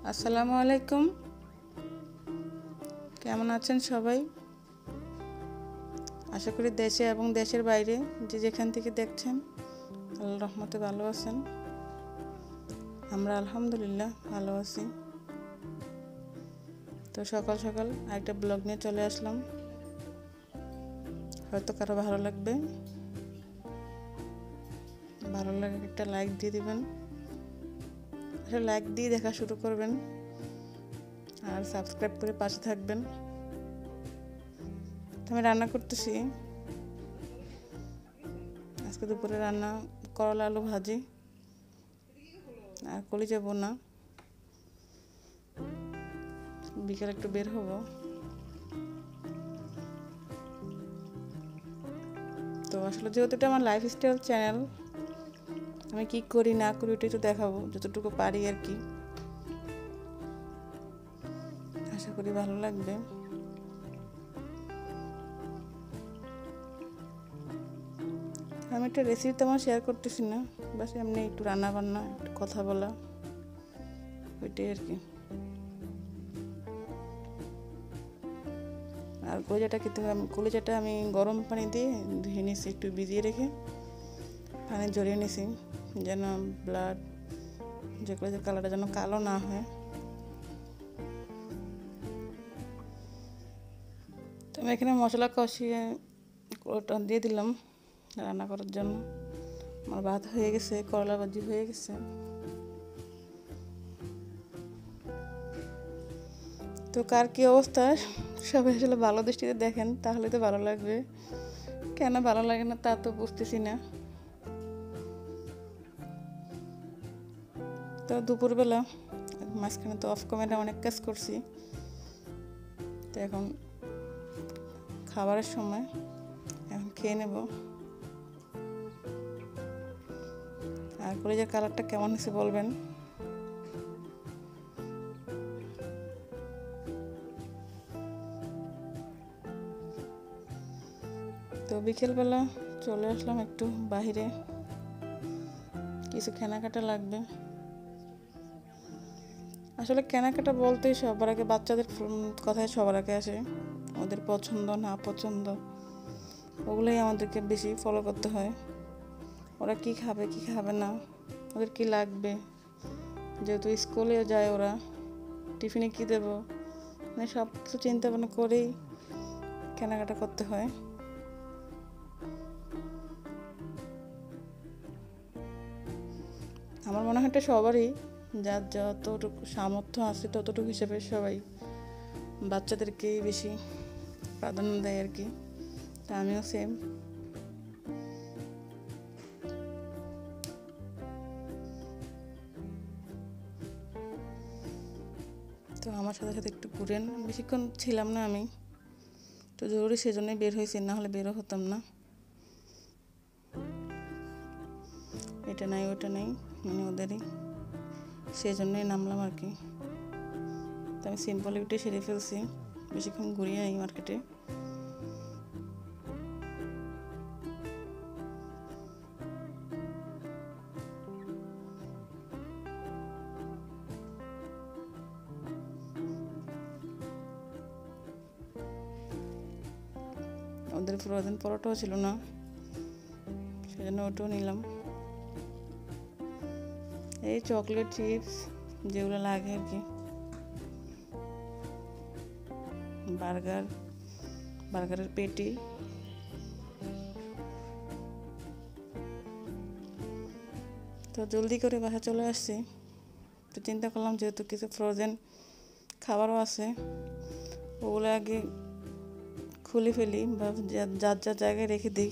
আসসালামু আলাইকুম। কেমন আছেন সবাই? আশা করি দেশে এবং দেশের বাইরে যে যেখান থেকে দেখছেন আল্লাহর রহমতে ভালো আছেন। আমরা আলহামদুলিল্লাহ ভালো আছি। তো সকাল সকাল একটা ব্লগ নিয়ে চলে আসলাম, হয়তো কারো ভালো লাগবে। ভালো লাগে একটা লাইক দিয়ে দিবেন, লাইক দিয়ে দেখা শুরু করবেন আর সাবস্ক্রাইব করে পাশে থাকবেন। আমি রান্না করতেছি, আজকে দুপুরে রান্না করলা আলু ভাজি আর কলিজা বোনা। বিকেলে একটু বের হব, তো আসলে যেহেতু এটা আমার লাইফস্টাইল চ্যানেল, আমি কি করি না করি ওটা একটু দেখাবো যতটুকু পারি আর কি। আশা করি ভালো লাগবে। আমি একটা রেসিপি তেমন শেয়ার করতেছি না, বাস এমনি একটু রান্না বান্না একটু কথা বলা, ওইটাই আর কি। আর কলিজাটা আমি গরম পানি দিয়ে ধুয়ে নিয়েছি, একটু ভিজিয়ে রেখে পানি ঝরিয়ে নিয়েছি যেন ব্লাড যে কলিজার কালারটা যেন কালো না হয়। তো আমি এখানে মশলা কষিয়ে ওটা দিয়ে দিলাম রান্না করার জন্য। আমার ভাত হয়ে গেছে, করলা ভাজি হয়ে গেছে। তো কার কী অবস্থা সবাই আসলে ভালো দৃষ্টিতে দেখেন, তাহলে তো ভালো লাগবে। কেন ভালো লাগে না তা তো বুঝতেছি না। তো দুপুরবেলা মাঝখানে তো অফ ক্যামেরা অনেক কাজ করছি, তো এখন খাবারের সময়, এখন খেয়ে নেব। আর কলিজার কালারটা কেমন হয়েছে বলবেন। তো বিকেলবেলা চলে আসলাম একটু বাহিরে, কিছু কেনাকাটা লাগবে। আসলে কেনাকাটা বলতেই সবার আগে বাচ্চাদের কথাই সবার আগে আসে, ওদের পছন্দ না পছন্দ ওগুলোই আমাদেরকে বেশি ফলো করতে হয়। ওরা কি খাবে কি খাবে না, ওদের কি লাগবে, যেহেতু স্কুলে যায় ওরা, টিফিনে কি দেবো, মানে সব কিছু চিন্তা ভাবনা করেই কেনাকাটা করতে হয়। আমার মনে হয় এটা সবারই, যার যতটুকু সামর্থ্য আছে ততটুকু হিসেবে সবাই বাচ্চাদেরকেই বেশি প্রাধান্য দেয় আর কি। তা আমিও সেম। তো আমার সাথে সাথে একটু ঘুরেন, বেশিক্ষণ ছিলাম না আমি, তো জরুরি সেজন্যই বের হয়েছি, না হলে বেরও হতাম না। এটা নাই ওটা নেই, মানে ওদেরই, সেজন্যই নামলাম আর কি। তো আমি সিম্পল একটু সেরে ফেলছি, বেশিক্ষণ ঘুরিয়ে নাই মার্কেটে। ওদের ফ্রোজেন পরোটাও ছিল না, সেজন্য ওটাও নিলাম। এই চকলেট চিপস যেগুলো লাগে আর কি, বার্গারের পেটি। তো জলদি করে বাসা চলে আসছি, তো চিন্তা করলাম যেহেতু কিছু ফ্রোজেন খাবারও আছে, ওগুলো আগে খুলে ফেলি বা যার যার জায়গায় রেখে দিই।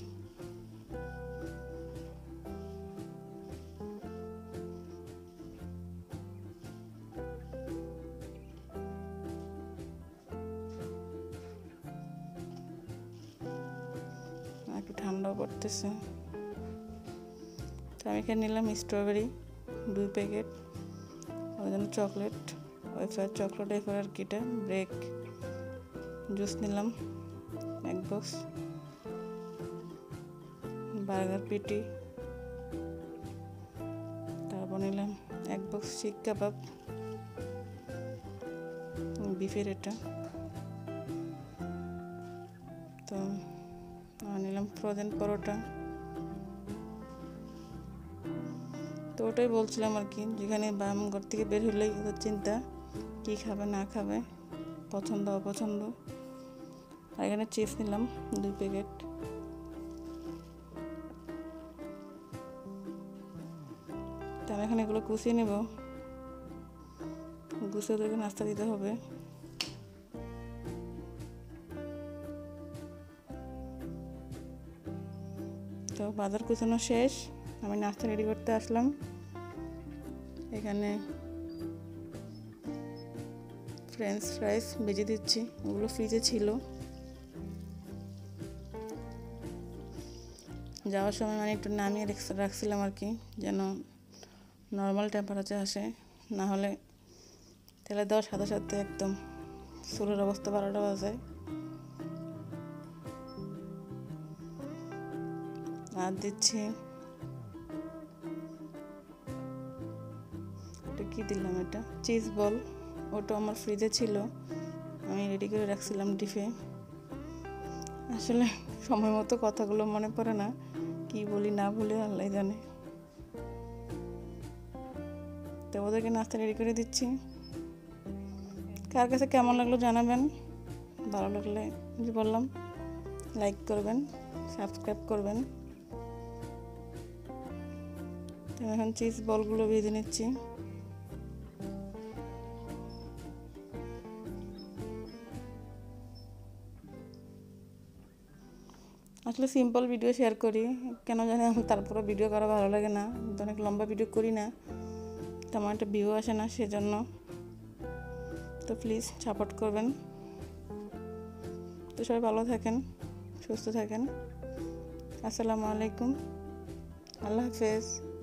একটু ঠান্ডাও পড়তেছে, তো আমি এখানে নিলাম স্ট্রবেরি 2 প্যাকেট, ওই জন্য চকলেট ওয়েফার, চকলেট ওয়েফার আর কিটা, ব্রেক জুস নিলাম 1 বক্স, বার্গার পেটি, তারপর নিলাম 1 বক্স শিক কাবাব, বিফের এটা। তো নিলাম ফ্রোজেন পরোটা। তো ওটাই বলছিলাম আর কি, যেখানে ঘর থেকে বের হলেই ওদের চিন্তা কী খাবে না খাবে, পছন্দ অপছন্দ। আর এখানে চিপস নিলাম 2 প্যাকেট। তো আমি এখন এগুলো কুচিয়ে নেব, গুছিয়ে ওদেরকে নাস্তা দিতে হবে। তো বাজার কুচানো শেষ, আমি নাস্তা রেডি করতে আসলাম। এখানে ফ্রেঞ্চ ফ্রাইস ভেজে দিচ্ছি, ওগুলো ফ্রিজে ছিল। যাওয়ার সময় মানে একটু নামিয়ে রাখছিলাম আর কি, যেন নর্মাল টেম্পারেচার আসে, না হলে তেলে দেওয়ার সাথে সাথে একদম চুলের অবস্থা 12টা বাজে। আর দিচ্ছি এটা কি দিলাম, এটা চিজ বল, ওটা আমার ফ্রিজে ছিল, আমি রেডি করে রাখছিলাম ডিপে। আসলে সময় মতো কথাগুলো মনে পড়ে না, কি বলি না বলি আল্লাহ জানে। তো ওদেরকে নাস্তা রেডি করে দিচ্ছি। কার কাছে কেমন লাগলো জানাবেন, ভালো লাগলে যে বললাম লাইক করবেন, সাবস্ক্রাইব করবেন। তো এখন চিজ বলগুলো ভেজে নিচ্ছি। আসলে সিম্পল ভিডিও শেয়ার করি, কেন জানি আমার তারপরে ভিডিও করা ভালো লাগে না, অনেক লম্বা ভিডিও করি না, তেমন একটা ভিউ আসে না, সেজন্য। তো প্লিজ সাপোর্ট করবেন। তো সবাই ভালো থাকেন, সুস্থ থাকেন। আসসালামু আলাইকুম, আল্লাহ হাফেজ।